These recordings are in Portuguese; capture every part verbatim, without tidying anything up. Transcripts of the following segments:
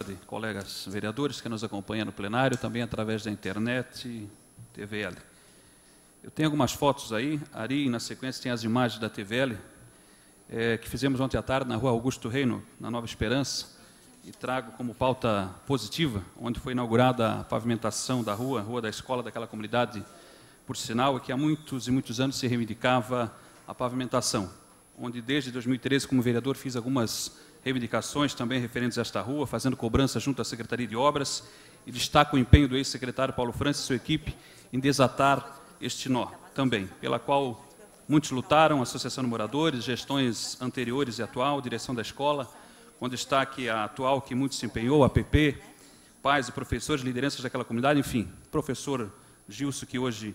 tarde, colegas vereadores que nos acompanham no plenário, também através da internet e T V L. Eu tenho algumas fotos aí, Ari, na sequência tem as imagens da T V L, é, que fizemos ontem à tarde na rua Augusto Reino, na Nova Esperança, e trago como pauta positiva, onde foi inaugurada a pavimentação da rua, rua da escola daquela comunidade, por sinal, que há muitos e muitos anos se reivindicava a pavimentação, onde desde dois mil e treze, como vereador, fiz algumas reivindicações também referentes a esta rua, fazendo cobrança junto à Secretaria de Obras, e destaco o empenho do ex-secretário Paulo Francis e sua equipe em desatar este nó também, pela qual muitos lutaram, Associação de Moradores, gestões anteriores e atual, direção da escola, com destaque a atual que muito se empenhou, a A P P, pais e professores, lideranças daquela comunidade, enfim, professor Gilson, que hoje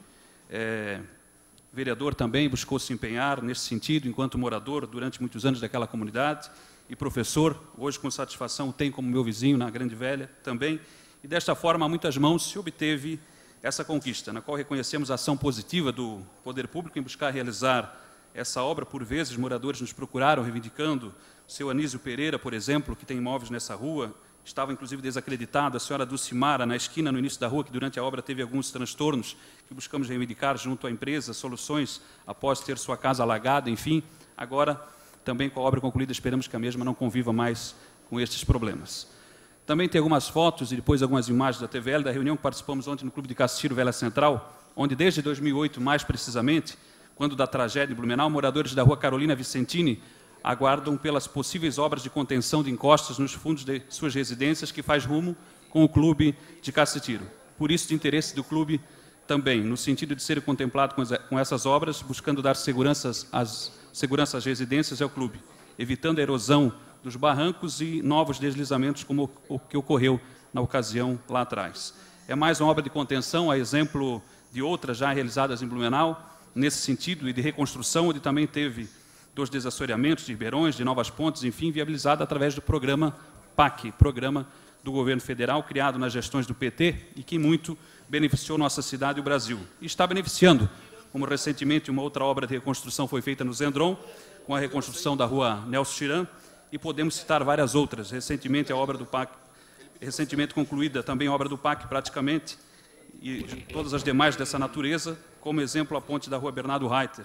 é vereador também, buscou se empenhar nesse sentido, enquanto morador durante muitos anos daquela comunidade, e professor, hoje com satisfação o tem como meu vizinho na Grande Velha também, e desta forma, a muitas mãos se obteve essa conquista, na qual reconhecemos a ação positiva do poder público em buscar realizar essa obra. Por vezes, moradores nos procuraram reivindicando, o seu Anísio Pereira, por exemplo, que tem imóveis nessa rua, estava inclusive desacreditado, a senhora Dulcimara, na esquina, no início da rua, que durante a obra teve alguns transtornos, que buscamos reivindicar junto à empresa, soluções após ter sua casa alagada, enfim, agora, também com a obra concluída, esperamos que a mesma não conviva mais com estes problemas. Também tem algumas fotos e depois algumas imagens da T V L, da reunião que participamos ontem no Clube de Castilho Velha Central, onde desde dois mil e oito, mais precisamente, quando da tragédia em Blumenau, moradores da rua Carolina Vicentini aguardam pelas possíveis obras de contenção de encostas nos fundos de suas residências, que faz rumo com o Clube de Castilho. Por isso, de interesse do clube também, no sentido de ser contemplado com essas obras, buscando dar seguranças às, segurança às residências e ao clube, evitando a erosão dos barrancos e novos deslizamentos, como o que ocorreu na ocasião lá atrás. É mais uma obra de contenção, a exemplo de outras já realizadas em Blumenau, nesse sentido, e de reconstrução, onde também teve dos desassoreamentos de ribeirões, de novas pontes, enfim, viabilizada através do programa P A C, Programa do Governo Federal, criado nas gestões do P T e que muito beneficiou nossa cidade e o Brasil. E está beneficiando, como recentemente uma outra obra de reconstrução foi feita no Zendron, com a reconstrução da rua Nelson Chiran, e podemos citar várias outras. Recentemente a obra do P A C, recentemente concluída também a obra do P A C praticamente, e todas as demais dessa natureza, como exemplo a ponte da rua Bernardo Reiter,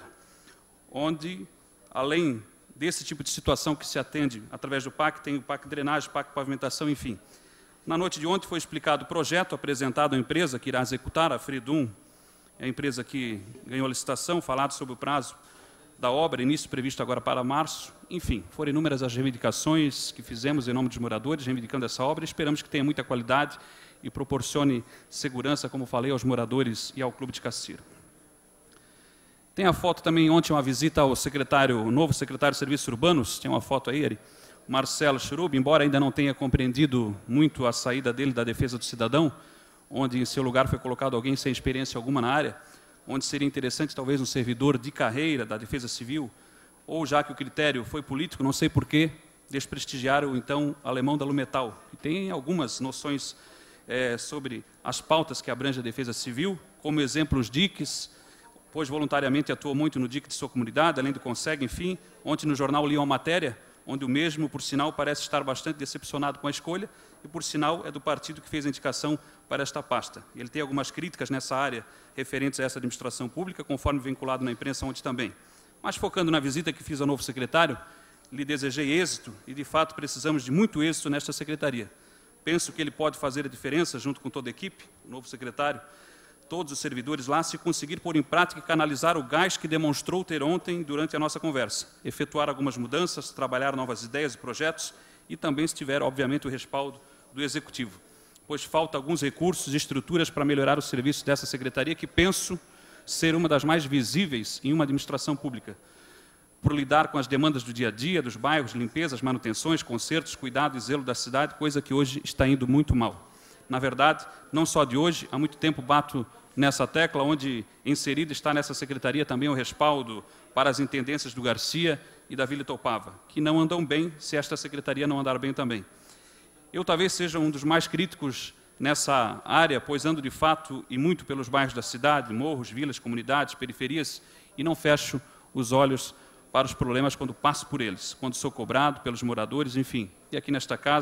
onde, além desse tipo de situação que se atende através do P A C, tem o P A C drenagem, P A C pavimentação, enfim. Na noite de ontem foi explicado o projeto apresentado à empresa que irá executar, a Fridum, a empresa que ganhou a licitação, falado sobre o prazo da obra, início previsto agora para março. Enfim, foram inúmeras as reivindicações que fizemos em nome dos moradores, reivindicando essa obra, e esperamos que tenha muita qualidade e proporcione segurança, como falei, aos moradores e ao Clube de Castilho. Tem a foto também, ontem, uma visita ao secretário, o novo secretário de Serviços Urbanos, tem uma foto aí, Ari, Marcelo Churub, embora ainda não tenha compreendido muito a saída dele da defesa do cidadão, onde em seu lugar foi colocado alguém sem experiência alguma na área, onde seria interessante talvez um servidor de carreira da Defesa Civil, ou já que o critério foi político, não sei por que desprestigiar o então alemão da Lumetal, que tem algumas noções é, sobre as pautas que abrangem a Defesa Civil, como exemplo os D I Cs, pois voluntariamente atuou muito no D I C de sua comunidade, além do Consegue, enfim. Ontem no jornal li uma matéria, onde o mesmo, por sinal, parece estar bastante decepcionado com a escolha, e por sinal é do partido que fez a indicação para esta pasta. Ele tem algumas críticas nessa área referentes a essa administração pública, conforme vinculado na imprensa ontem também. Mas focando na visita que fiz ao novo secretário, lhe desejei êxito, e de fato precisamos de muito êxito nesta secretaria. Penso que ele pode fazer a diferença, junto com toda a equipe, o novo secretário, todos os servidores lá, se conseguir pôr em prática e canalizar o gás que demonstrou ter ontem durante a nossa conversa, efetuar algumas mudanças, trabalhar novas ideias e projetos, e também se tiver, obviamente, o respaldo do Executivo, pois falta alguns recursos e estruturas para melhorar o serviço dessa secretaria, que penso ser uma das mais visíveis em uma administração pública, por lidar com as demandas do dia a dia, dos bairros, limpezas, manutenções, consertos, cuidado e zelo da cidade, coisa que hoje está indo muito mal. Na verdade, não só de hoje, há muito tempo bato nessa tecla, onde inserido está nessa secretaria também o respaldo para as intendências do Garcia e da Vila Itopava, que não andam bem se esta secretaria não andar bem também. Eu talvez seja um dos mais críticos nessa área, pois ando de fato e muito pelos bairros da cidade, morros, vilas, comunidades, periferias, e não fecho os olhos para os problemas quando passo por eles, quando sou cobrado pelos moradores, enfim. E aqui nesta casa,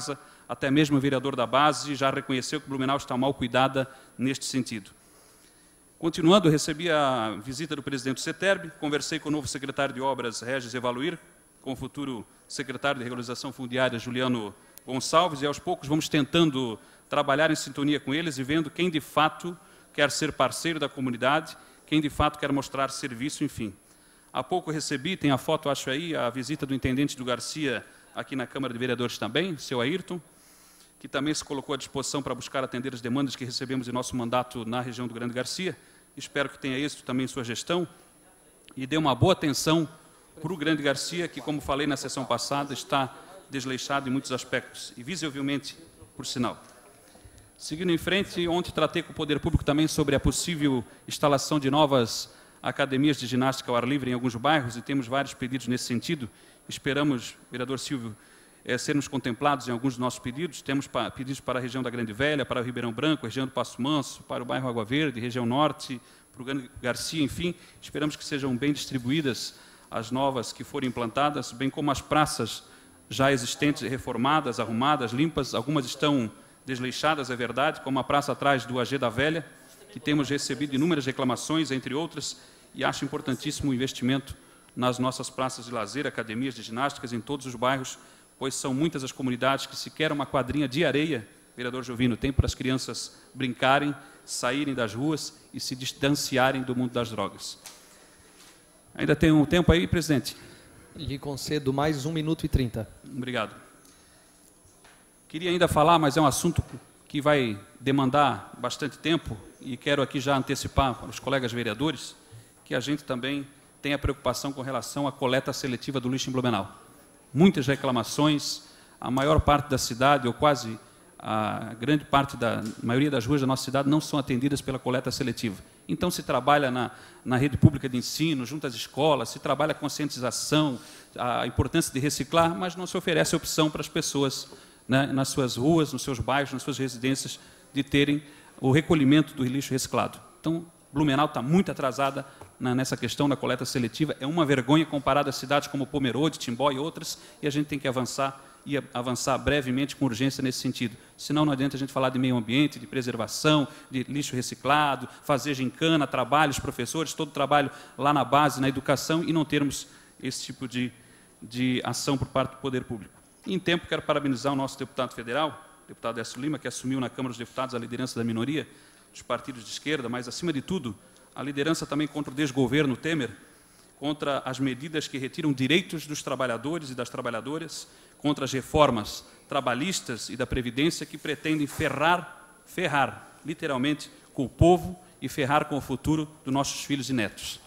até mesmo o vereador da base já reconheceu que Blumenau está mal cuidada neste sentido. Continuando, recebi a visita do presidente do CETERB, conversei com o novo secretário de Obras, Regis Evaluir, com o futuro secretário de Regularização Fundiária, Juliano Gonçalves, e aos poucos vamos tentando trabalhar em sintonia com eles e vendo quem de fato quer ser parceiro da comunidade, quem de fato quer mostrar serviço, enfim. Há pouco recebi, tem a foto, acho aí, a visita do intendente do Garcia aqui na Câmara de Vereadores também, seu Ayrton, que também se colocou à disposição para buscar atender as demandas que recebemos em nosso mandato na região do Grande Garcia. Espero que tenha êxito também em sua gestão e dê uma boa atenção para o Grande Garcia, que, como falei na sessão passada, está desleixado em muitos aspectos, e visivelmente, por sinal. Seguindo em frente, ontem tratei com o Poder Público também sobre a possível instalação de novas academias de ginástica ao ar livre em alguns bairros, e temos vários pedidos nesse sentido. Esperamos, vereador Silvio, é, sermos contemplados em alguns dos nossos pedidos. Temos pa, pedidos para a região da Grande Velha, para o Ribeirão Branco, região do Passo Manso, para o bairro Água Verde, região norte, para o Grande Garcia, enfim. Esperamos que sejam bem distribuídas as novas que forem implantadas, bem como as praças já existentes, reformadas, arrumadas, limpas. Algumas estão desleixadas, é verdade, como a praça atrás do A G da Velha, que temos recebido inúmeras reclamações, entre outras, e acho importantíssimo o investimento nas nossas praças de lazer, academias de ginásticas em todos os bairros, pois são muitas as comunidades que sequer uma quadrinha de areia, vereador Jovino, tem para as crianças brincarem, saírem das ruas e se distanciarem do mundo das drogas. Ainda tem um tempo aí, presidente? Lhe concedo mais um minuto e trinta. Obrigado. Queria ainda falar, mas é um assunto que vai demandar bastante tempo, e quero aqui já antecipar para os colegas vereadores que a gente também tem a preocupação com relação à coleta seletiva do lixo em Blumenau. Muitas reclamações, a maior parte da cidade, ou quase a grande parte da maioria das ruas da nossa cidade, não são atendidas pela coleta seletiva. Então, se trabalha na, na rede pública de ensino, junto às escolas, se trabalha a conscientização, a importância de reciclar, mas não se oferece opção para as pessoas, né, nas suas ruas, nos seus bairros, nas suas residências, de terem o recolhimento do lixo reciclado. Então, Blumenau está muito atrasada na, nessa questão da coleta seletiva. É uma vergonha comparada a cidades como Pomerode, Timbó e outras, e a gente tem que avançar e avançar brevemente com urgência nesse sentido. Senão não adianta a gente falar de meio ambiente, de preservação, de lixo reciclado, fazer gincana, trabalhos, professores, todo o trabalho lá na base, na educação, e não termos esse tipo de, de ação por parte do Poder Público. E, em tempo, quero parabenizar o nosso deputado federal, deputado Décio Lima, que assumiu na Câmara dos Deputados a liderança da minoria, dos partidos de esquerda, mas, acima de tudo, a liderança também contra o desgoverno Temer, contra as medidas que retiram direitos dos trabalhadores e das trabalhadoras, contra as reformas trabalhistas e da Previdência que pretendem ferrar, ferrar, literalmente, com o povo e ferrar com o futuro dos nossos filhos e netos.